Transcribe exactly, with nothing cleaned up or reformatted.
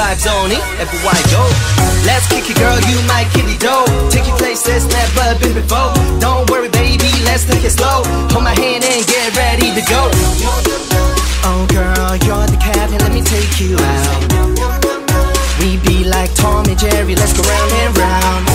vibes only, everywhere I go. Let's kick it, girl, you my kitty dough. Take you places never been before. Don't worry, baby, let's take it slow. Hold my hand and get ready to go. Oh girl, you're the captain, let me take you out. We be like Tom and Jerry, let's go round and round.